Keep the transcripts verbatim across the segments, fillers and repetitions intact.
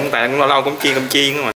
không tại lâu lâu cũng chiên cơm chiên mà.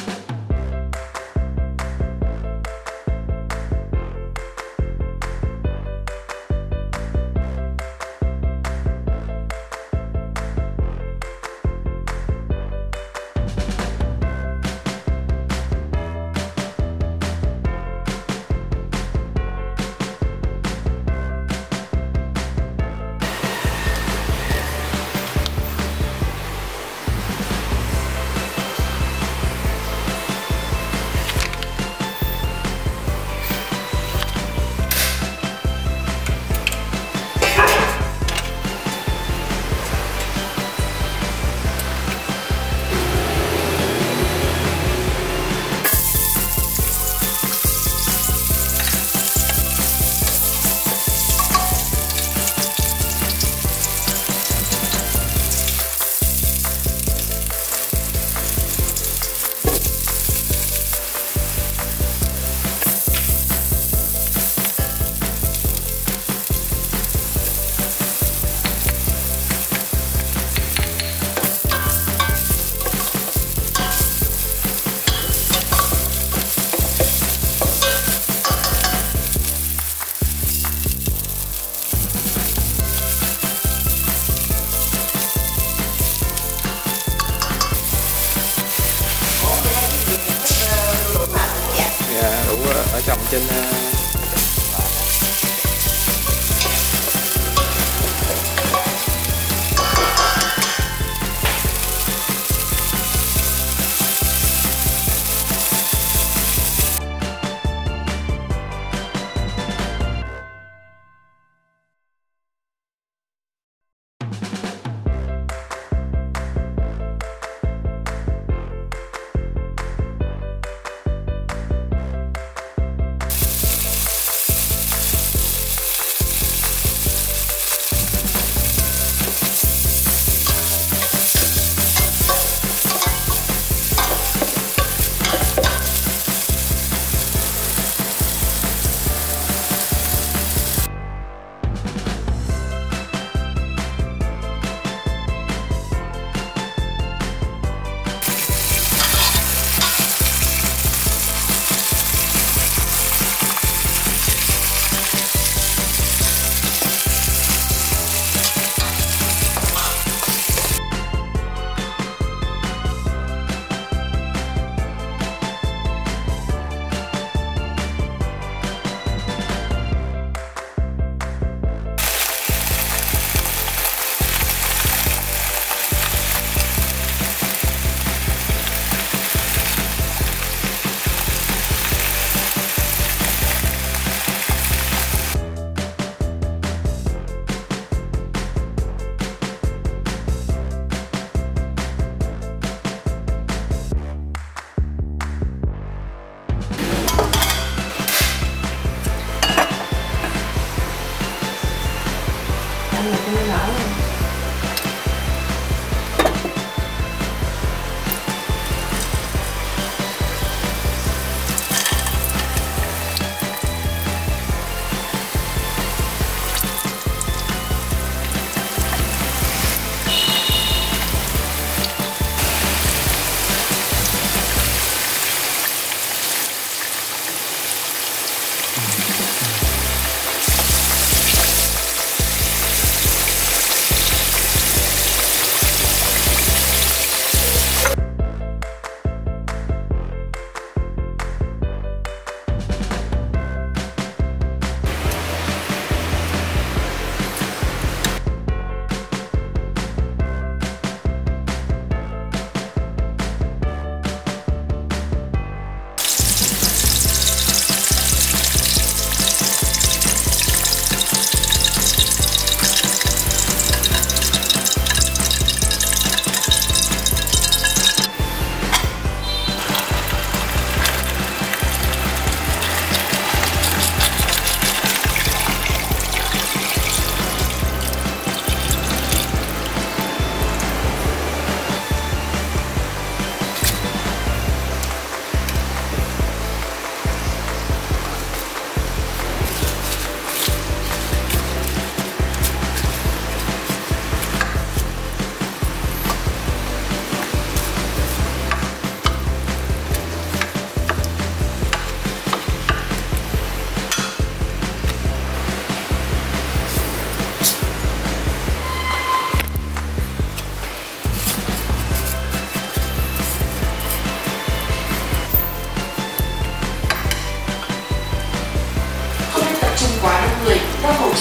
Ở trồng trên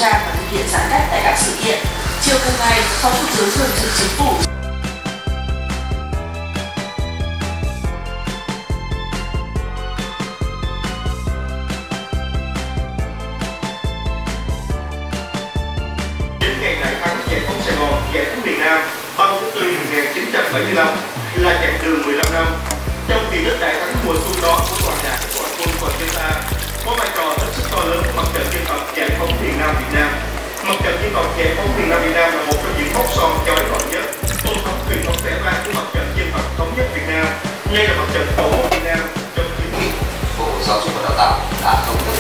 trang và thực hiện giãn cách tại các sự kiện. Chiều cùng ngày, Phó Thủ tướng Thường trực Chính phủ ngày đại thắng giải phóng Sài Gòn, giải phóng miền Nam ba mươi tháng tư năm một nghìn chín trăm bảy mươi lăm là chặng đường mười lăm năm. Trong kỳ tích đại thắng mùa xuân đó của toàn đảng, toàn quân toàn dân ta có vai trò hết sức to lớn của mặt trận dân tộc giải phóng miền Nam Việt Nam. Mặt trận dân tộc giải phóng miền Nam Việt Nam là một trong những mốc son chói lọi nhất, tôn thống truyền thống vẻ vang của mặt trận dân tộc thống nhất Việt Nam. Đây là mặt trận tổ quốc Việt Nam trong chiến dịch. Bộ Giáo dục và Đào tạo đã thống nhất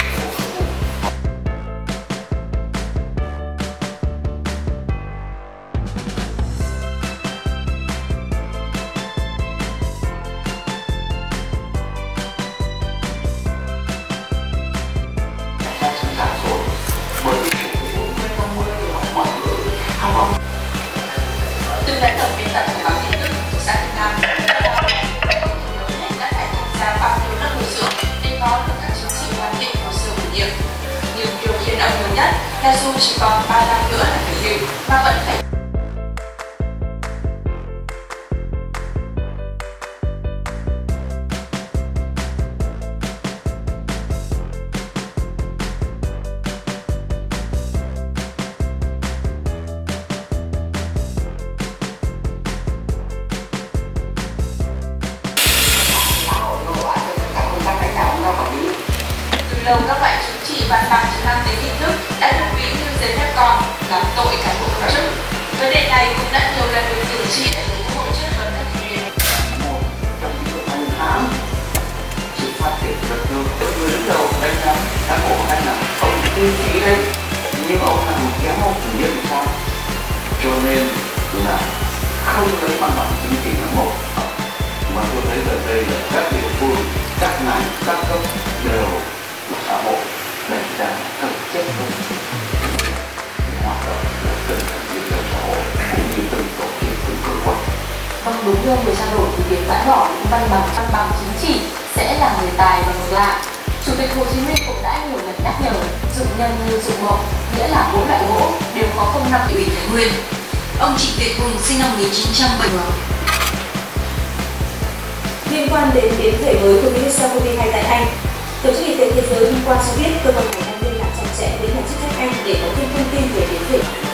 từ lãnh đạo biên tập của báo tin tức của xã Việt Nam đã phải tham gia bao nhiêu lớp bồi dưỡng để có được các chứng chỉ hoàn thiện hồ sơ bổ nhiệm. Nhưng điều khiến ông nhiều nhất là dù chỉ còn ba năm nữa là phải nghỉ mà vẫn phải đầu các loại chứng chỉ văn bằng chứng năng tính hình thức đã được ví như giấy phép con làm tội cán bộ công chức. Vấn đề này cũng đã nhiều lần được cử tri đại biểu Quốc hội chất vấn các thành viên. một trong những cái tháng sự phát triển đất nước, người đứng đầu đánh giá cán bộ hay là ông tiêu chí đây, nhưng ông là một giám đốc chủ nhiệm sao? Cho nên là không lấy văn bằng chính trị là một, mà tôi thấy ở đây là các địa phương, các ngành, các cấp đều xã hội đánh giá thực chất hơn hoạt động của từng thành viên trong xã hội cũng như từng tổ chức, từng cơ quan. Vâng, đúng như ông vừa trao đổi thì việc bãi bỏ những văn bằng văn bằng chính trị sẽ là người tài và ngược lại. Chủ tịch Hồ Chí Minh cũng đã nhiều lần nhắc nhở dụng nhân như dụng mộc, nghĩa là mỗi loại gỗ đều có công năng ủy Thái Nguyên. Ông Trịnh Việt Hùng sinh năm một nghìn chín trăm bảy mươi. Liên quan đến biến thể mới của virus SARS-xê o vê hai tại Anh, Tổ chức Y tế Thế giới hôm qua cho biết cơ quan này đang liên lạc chặt chẽ với nhà chức trách Anh để có thêm thông tin về biến thể.